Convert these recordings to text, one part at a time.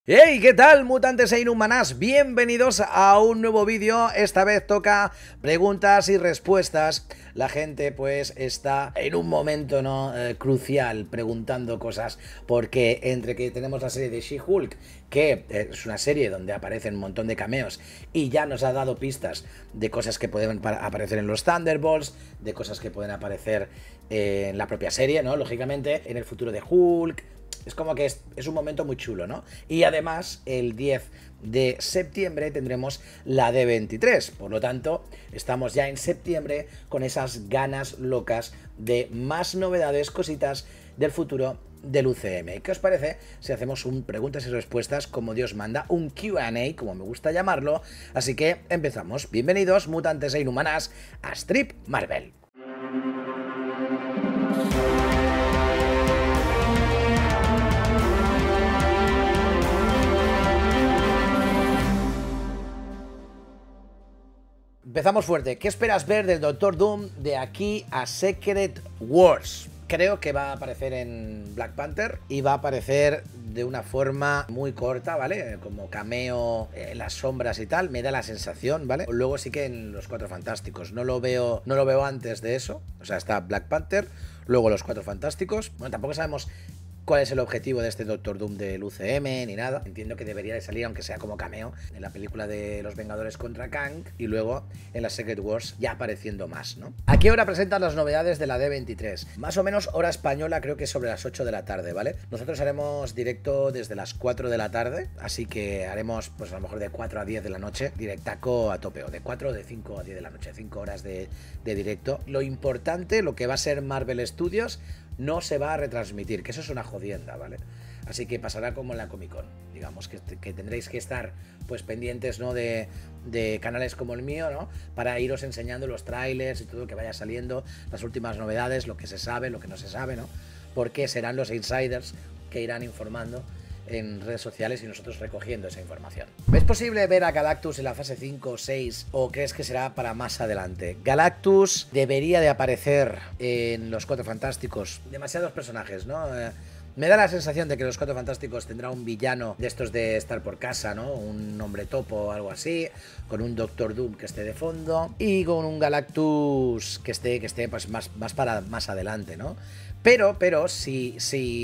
Hey, ¿qué tal, mutantes e inhumanas? Bienvenidos a un nuevo vídeo. Esta vez toca preguntas y respuestas. La gente pues está en un momento crucial preguntando cosas, porque entre que tenemos la serie de She-Hulk, que es una serie donde aparecen un montón de cameos y ya nos ha dado pistas de cosas que pueden aparecer en los Thunderbolts, de cosas que pueden aparecer en la propia serie, ¿no? Lógicamente, en el futuro de Hulk. Es como que es un momento muy chulo, ¿no? Y además, el 10 de septiembre tendremos la D23. Por lo tanto, estamos ya en septiembre con esas ganas locas de más novedades, cositas del futuro del UCM. ¿Qué os parece si hacemos un preguntas y respuestas como Dios manda? Un Q&A, como me gusta llamarlo. Así que empezamos. Bienvenidos, mutantes e inhumanas, a Strip Marvel. Empezamos fuerte. ¿Qué esperas ver del Doctor Doom de aquí a Secret Wars? Creo que va a aparecer en Black Panther y va a aparecer de una forma muy corta, ¿vale? Como cameo en las sombras y tal, me da la sensación, ¿vale? Luego sí que en los Cuatro Fantásticos, no lo veo antes de eso. O sea, está Black Panther, luego los Cuatro Fantásticos. Bueno, tampoco sabemos cuál es el objetivo de este Doctor Doom del UCM ni nada. Entiendo que debería de salir, aunque sea como cameo, en la película de Los Vengadores contra Kang y luego en la Secret Wars ya apareciendo más, ¿no? ¿A qué hora presentan las novedades de la D23? Más o menos hora española, creo que sobre las 8 de la tarde, ¿vale? Nosotros haremos directo desde las 4 de la tarde, así que haremos pues a lo mejor de 4 a 10 de la noche, directaco a tope, o de 4 o de 5 a 10 de la noche, 5 horas de directo. Lo importante, lo que va a ser Marvel Studios, no se va a retransmitir, que eso es una jodienda, ¿vale? Así que pasará como en la Comic Con, digamos, que tendréis que estar pues pendientes, ¿no? de canales como el mío, ¿no? Para iros enseñando los trailers y todo lo que vaya saliendo, las últimas novedades, lo que se sabe, lo que no se sabe, ¿no? Porque serán los insiders que irán informando en redes sociales y nosotros recogiendo esa información. ¿Es posible ver a Galactus en la fase 5 o 6 o crees que será para más adelante? Galactus debería de aparecer en los Cuatro Fantásticos. Demasiados personajes, ¿no? Me da la sensación de que los Cuatro Fantásticos tendrá un villano de estos de estar por casa, ¿no? Un hombre topo o algo así, con un Doctor Doom que esté de fondo y con un Galactus que esté pues más para más adelante, ¿no? Pero si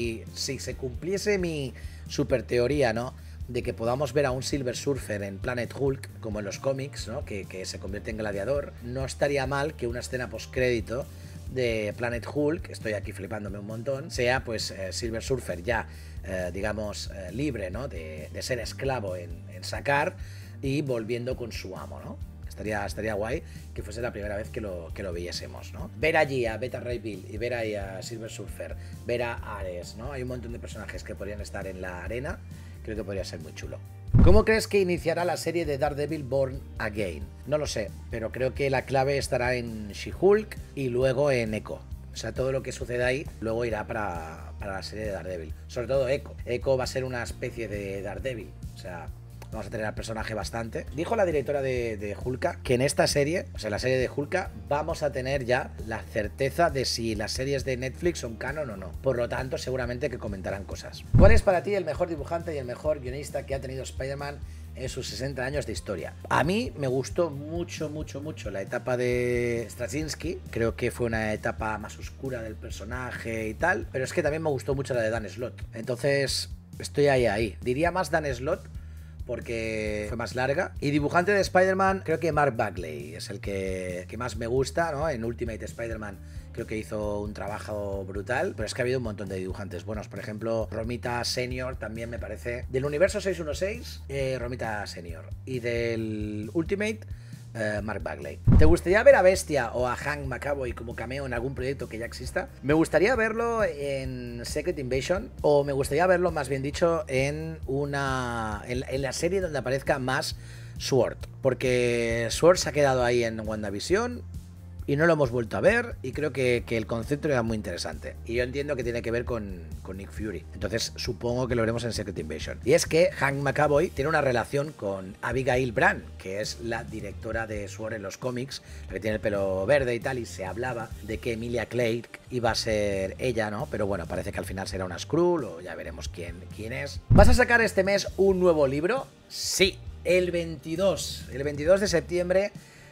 se cumpliese mi super teoría, ¿no? De que podamos ver a un Silver Surfer en Planet Hulk, como en los cómics, ¿no? Que se convierte en gladiador. No estaría mal que una escena postcrédito de Planet Hulk, estoy aquí flipándome un montón, sea pues Silver Surfer ya, digamos, libre, ¿no? De ser esclavo en Sakaar y volviendo con su amo, ¿no? Estaría guay que fuese la primera vez que lo viésemos, ¿no? Ver allí a Beta Ray Bill y ver ahí a Silver Surfer, ver a Ares, ¿no? Hay un montón de personajes que podrían estar en la arena. Creo que podría ser muy chulo. ¿Cómo crees que iniciará la serie de Daredevil Born Again? No lo sé, pero creo que la clave estará en She-Hulk y luego en Echo. O sea, todo lo que suceda ahí luego irá para la serie de Daredevil. Sobre todo Echo. Echo va a ser una especie de Daredevil. O sea, vamos a tener al personaje bastante. Dijo la directora de Hulka que en esta serie, o sea, la serie de Hulka, vamos a tener ya la certeza de si las series de Netflix son canon o no. Por lo tanto, seguramente que comentarán cosas. ¿Cuál es para ti el mejor dibujante y el mejor guionista que ha tenido Spider-Man en sus 60 años de historia? A mí me gustó mucho la etapa de Straczynski. Creo que fue una etapa más oscura del personaje y tal. Pero es que también me gustó mucho la de Dan Slott. Entonces, estoy ahí. Diría más Dan Slott, porque fue más larga. Y dibujante de Spider-Man, creo que Mark Bagley es el que más me gusta, ¿no? En Ultimate Spider-Man creo que hizo un trabajo brutal, pero es que ha habido un montón de dibujantes buenos. Por ejemplo, Romita Senior también me parece. Del universo 616, Romita Senior. Y del Ultimate, Mark Bagley. ¿Te gustaría ver a Bestia o a Hank McAvoy como cameo en algún proyecto que ya exista? Me gustaría verlo en Secret Invasion, o me gustaría verlo, más bien dicho, en la serie donde aparezca más Sword, porque Sword se ha quedado ahí en WandaVision. y no lo hemos vuelto a ver, y creo que el concepto era muy interesante. Y yo entiendo que tiene que ver con Nick Fury. Entonces supongo que lo veremos en Secret Invasion. Y es que Hank McAvoy tiene una relación con Abigail Brand, que es la directora de SWORD en los cómics, la que tiene el pelo verde y tal, y se hablaba de que Emilia Clarke iba a ser ella, ¿no? Pero bueno, parece que al final será una Skrull, o ya veremos quién es. ¿Vas a sacar este mes un nuevo libro? Sí, el 22 de septiembre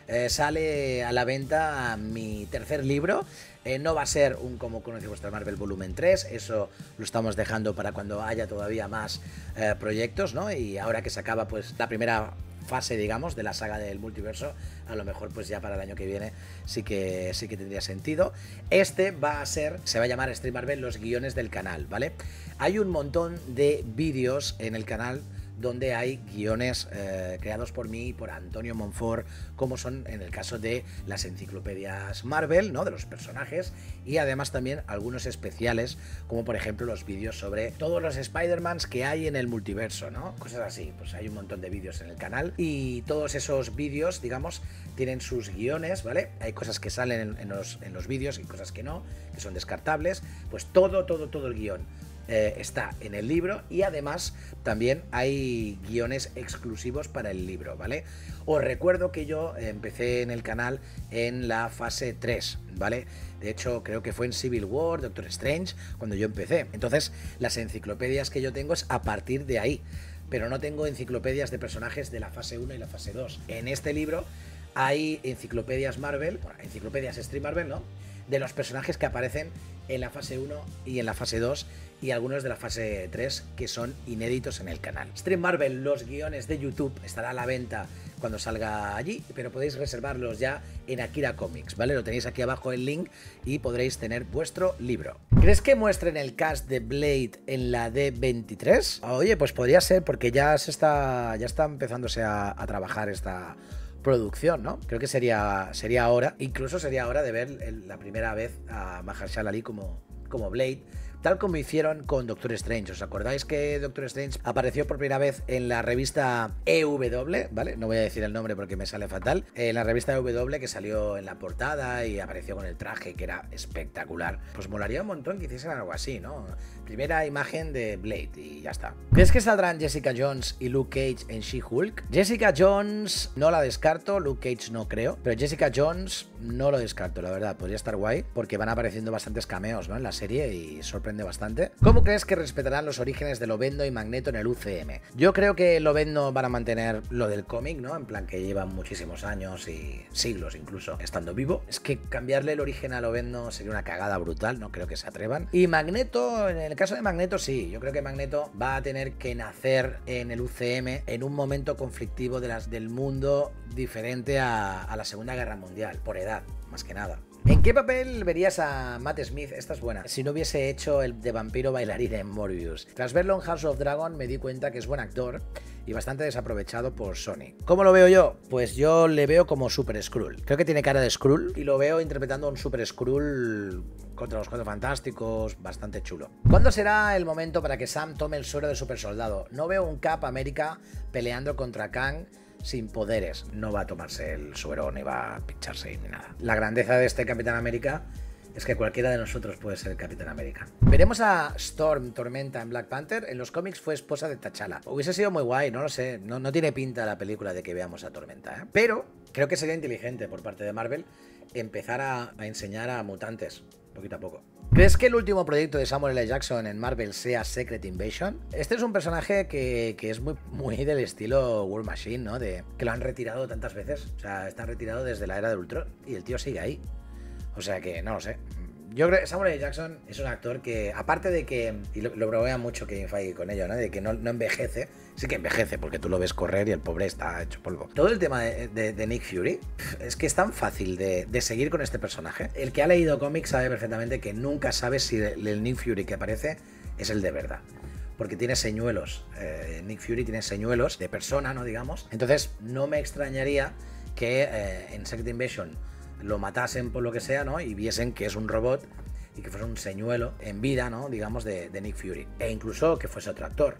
sale a la venta mi tercer libro. No va a ser un Como conoce vuestra Marvel volumen 3, eso lo estamos dejando para cuando haya todavía más proyectos, ¿no? Y ahora que se acaba pues la primera fase, digamos, de la saga del multiverso, a lo mejor pues ya para el año que viene sí que tendría sentido. Este se va a llamar Stream Marvel, los guiones del canal, ¿vale? Hay un montón de vídeos en el canal donde hay guiones creados por mí y por Antonio Monfort, como son en el caso de las enciclopedias Marvel, ¿no? De los personajes, y además también algunos especiales, como por ejemplo los vídeos sobre todos los Spider-Mans que hay en el multiverso, ¿no? Cosas así. Pues hay un montón de vídeos en el canal y todos esos vídeos, digamos, tienen sus guiones, ¿vale? Hay cosas que salen en los vídeos y cosas que no, que son descartables. Pues todo el guión está en el libro, y además también hay guiones exclusivos para el libro, ¿vale? Os recuerdo que yo empecé en el canal en la fase 3, ¿vale? De hecho, creo que fue en Civil War, Doctor Strange, cuando yo empecé. Entonces, las enciclopedias que yo tengo es a partir de ahí, pero no tengo enciclopedias de personajes de la fase 1 y la fase 2. En este libro hay enciclopedias Marvel, bueno, enciclopedias Stream Marvel, ¿no? De los personajes que aparecen en la fase 1 y en la fase 2, y algunos de la fase 3 que son inéditos en el canal. Stream Marvel, los guiones de YouTube, estará a la venta cuando salga allí, pero podéis reservarlos ya en Akira Comics, ¿vale? Lo tenéis aquí abajo el link y podréis tener vuestro libro. ¿Crees que muestren el cast de Blade en la D23? Oye, pues podría ser, porque ya está empezándose a trabajar esta producción, ¿no? Creo que sería hora, incluso sería hora de ver la primera vez a Mahershala Ali como Blade, tal como hicieron con Doctor Strange. ¿Os acordáis que Doctor Strange apareció por primera vez en la revista EW, ¿vale? No voy a decir el nombre porque me sale fatal. En la revista EW, que salió en la portada y apareció con el traje, que era espectacular. Pues molaría un montón que hiciesen algo así, ¿no? Primera imagen de Blade y ya está. ¿Crees que saldrán Jessica Jones y Luke Cage en She-Hulk? Jessica Jones no la descarto, Luke Cage no creo, pero Jessica Jones no lo descarto, la verdad. Podría estar guay porque van apareciendo bastantes cameos, ¿no? En la serie y sorprende bastante. ¿Cómo crees que respetarán los orígenes de Lobezno y Magneto en el UCM? Yo creo que Lobezno van a mantener lo del cómic, ¿no? En plan que llevan muchísimos años y siglos incluso estando vivo. Es que cambiarle el origen a Lobezno sería una cagada brutal, no creo que se atrevan. Y Magneto, en el caso de Magneto sí, yo creo que Magneto va a tener que nacer en el UCM en un momento conflictivo del mundo diferente a la Segunda Guerra Mundial, por edad, más que nada. ¿En qué papel verías a Matt Smith? Esta es buena. Si no hubiese hecho el de vampiro bailarín en Morbius. Tras verlo en House of Dragon me di cuenta que es buen actor y bastante desaprovechado por Sony. ¿Cómo lo veo yo? Pues yo le veo como Super Skrull. Creo que tiene cara de Skrull y lo veo interpretando a un Super Skrull contra los Cuatro Fantásticos, bastante chulo. ¿Cuándo será el momento para que Sam tome el suero de super soldado? No veo un Cap América peleando contra Kang sin poderes. No va a tomarse el suero ni va a pincharse ni nada. La grandeza de este Capitán América es que cualquiera de nosotros puede ser Capitán América. Veremos a Storm Tormenta en Black Panther. En los cómics fue esposa de T'Challa. Hubiese sido muy guay, no lo sé. No tiene pinta la película de que veamos a Tormenta, ¿eh? Pero creo que sería inteligente por parte de Marvel empezar a enseñar a mutantes poquito a poco. ¿Crees que el último proyecto de Samuel L. Jackson en Marvel sea Secret Invasion? Este es un personaje que es muy del estilo War Machine, ¿no? Que lo han retirado tantas veces. O sea, está retirado desde la era de Ultron y el tío sigue ahí. O sea que no lo sé. Yo creo que Samuel L. Jackson es un actor que, aparte de que, y lo bromea mucho Kevin Feige con ello, ¿no? De que no envejece, sí que envejece porque tú lo ves correr y el pobre está hecho polvo. Todo el tema de Nick Fury es que es tan fácil de seguir con este personaje. El que ha leído cómics sabe perfectamente que nunca sabes si el Nick Fury que aparece es el de verdad. Porque tiene señuelos, Nick Fury tiene señuelos de persona, ¿no? Digamos. Entonces no me extrañaría que en Secret Invasion lo matasen por lo que sea, ¿no? Y viesen que es un robot y que fuese un señuelo en vida, ¿no? Digamos, de Nick Fury. E incluso que fuese otro actor.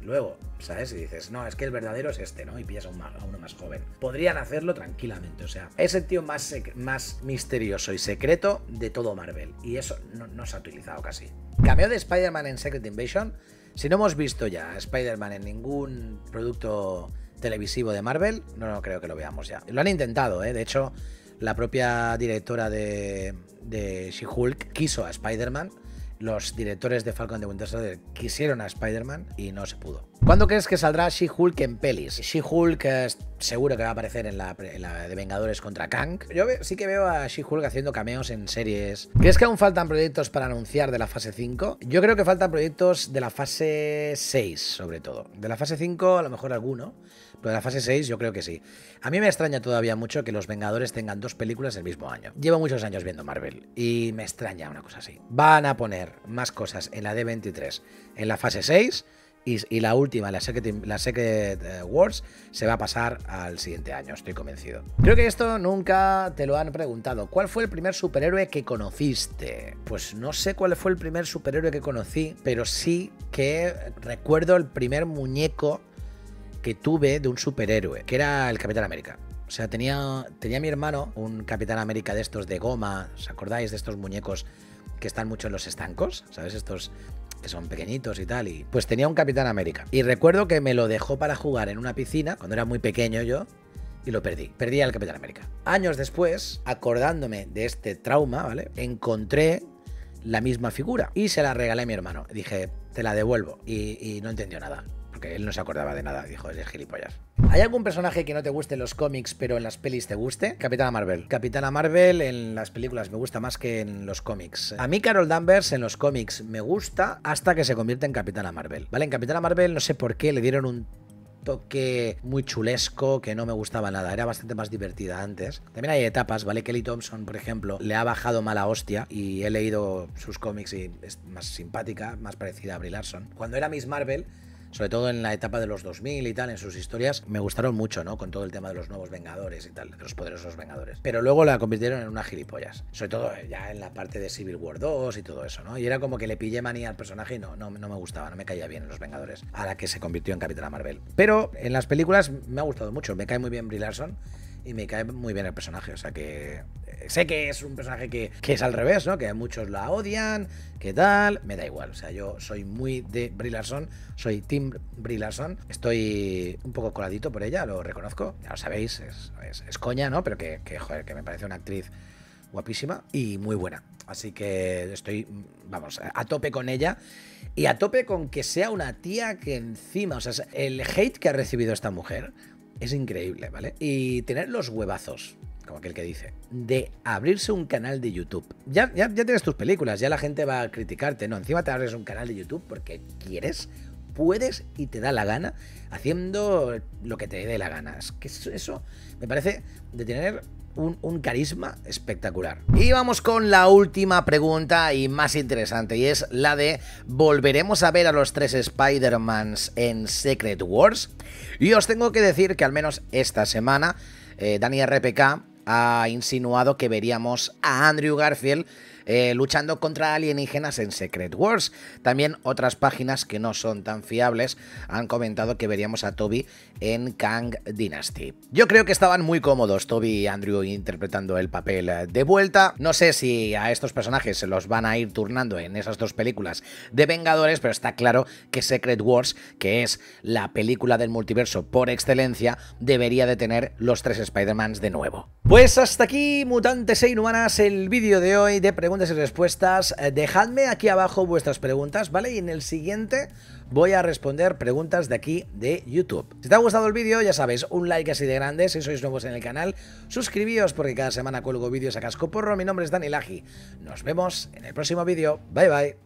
luego, ¿sabes? Y dices, no, es que el verdadero es este, ¿no? Y pillas a uno más joven. Podrían hacerlo tranquilamente, o sea, es el tío más misterioso y secreto de todo Marvel. Y eso no se ha utilizado casi. Cameo de Spider-Man en Secret Invasion. Si no hemos visto ya a Spider-Man en ningún producto televisivo de Marvel, no creo que lo veamos ya. Lo han intentado, ¿eh? De hecho, la propia directora de She-Hulk quiso a Spider-Man. Los directores de Falcon de Winter Soldier quisieron a Spider-Man y no se pudo. ¿Cuándo crees que saldrá She-Hulk en pelis? She-Hulk seguro que va a aparecer en la de Vengadores contra Kang. Yo sí que veo a She-Hulk haciendo cameos en series. ¿Crees que aún faltan proyectos para anunciar de la fase 5? Yo creo que faltan proyectos de la fase 6, sobre todo. De la fase 5 a lo mejor alguno, pero de la fase 6 yo creo que sí. A mí me extraña todavía mucho que los Vengadores tengan 2 películas el mismo año. Llevo muchos años viendo Marvel y me extraña una cosa así. Van a poner más cosas en la D23 en la fase 6 y la última, la Secret Wars, se va a pasar al siguiente año, estoy convencido. Creo que esto nunca te lo han preguntado. ¿Cuál fue el primer superhéroe que conociste? Pues no sé cuál fue el primer superhéroe que conocí, pero sí que recuerdo el primer muñeco que tuve de un superhéroe, que era el Capitán América. O sea, tenía mi hermano un Capitán América de estos de goma, ¿os acordáis de estos muñecos que están mucho en los estancos? ¿Sabes? Estos que son pequeñitos y tal. Y pues tenía un Capitán América. Y recuerdo que me lo dejó para jugar en una piscina, cuando era muy pequeño yo, y lo perdí. Perdí al Capitán América. Años después, acordándome de este trauma, ¿vale? Encontré la misma figura y se la regalé a mi hermano. Dije, te la devuelvo. Y no entendió nada. Porque él no se acordaba de nada, dijo, es gilipollas. ¿Hay algún personaje que no te guste en los cómics, pero en las pelis te guste? Capitana Marvel. Capitana Marvel en las películas me gusta más que en los cómics. A mí Carol Danvers en los cómics me gusta hasta que se convierte en Capitana Marvel. ¿Vale? En Capitana Marvel no sé por qué le dieron un toque muy chulesco que no me gustaba nada, era bastante más divertida antes. También hay etapas, ¿vale? Kelly Thompson, por ejemplo, le ha bajado mala hostia y he leído sus cómics y es más simpática, más parecida a Brie Larson. Cuando era Miss Marvel, sobre todo en la etapa de los 2000 y tal, en sus historias, me gustaron mucho, ¿no? Con todo el tema de los nuevos Vengadores y tal, de los poderosos Vengadores. Pero luego la convirtieron en una gilipollas. Sobre todo ya en la parte de Civil War 2 y todo eso, ¿no? Y era como que le pillé manía al personaje y no me gustaba, no me caía bien en los Vengadores, a la que se convirtió en Capitana Marvel. Pero en las películas me ha gustado mucho, me cae muy bien Brie Larson y me cae muy bien el personaje, o sea que sé que es un personaje que es al revés, ¿no? Que muchos la odian, que tal, me da igual, o sea, yo soy muy de Brie Larson, soy Team Brie Larson, estoy un poco coladito por ella, lo reconozco, ya lo sabéis, es coña, ¿no? Pero joder, que me parece una actriz guapísima y muy buena, así que estoy, vamos, a tope con ella y a tope con que sea una tía que encima, o sea, el hate que ha recibido esta mujer es increíble, ¿vale? Y tener los huevazos, como aquel que dice, de abrirse un canal de YouTube. Ya tienes tus películas, ya la gente va a criticarte, ¿no? Encima te abres un canal de YouTube porque quieres, puedes y te da la gana, haciendo lo que te dé la gana. Es que eso me parece de tener un carisma espectacular. Y vamos con la última pregunta y más interesante, y es la de ¿volveremos a ver a los 3 Spider-Mans en Secret Wars? Y os tengo que decir que al menos esta semana Dani RPK ha insinuado que veríamos a Andrew Garfield luchando contra alienígenas en Secret Wars. También otras páginas que no son tan fiables han comentado que veríamos a Toby en Kang Dynasty. Yo creo que estaban muy cómodos Toby y Andrew interpretando el papel de vuelta. No sé si a estos personajes se los van a ir turnando en esas 2 películas de Vengadores, pero está claro que Secret Wars, que es la película del multiverso por excelencia, debería de tener los 3 Spider-Mans de nuevo. Pues hasta aquí, mutantes e inhumanas, el vídeo de hoy de preguntas y respuestas. Dejadme aquí abajo vuestras preguntas, ¿vale? Y en el siguiente voy a responder preguntas de aquí de YouTube. Si te ha gustado el vídeo, ya sabéis, un like así de grande. Si sois nuevos en el canal, suscribíos porque cada semana cuelgo vídeos a cascoporro. Mi nombre es Dani Laji. Nos vemos en el próximo vídeo. Bye bye.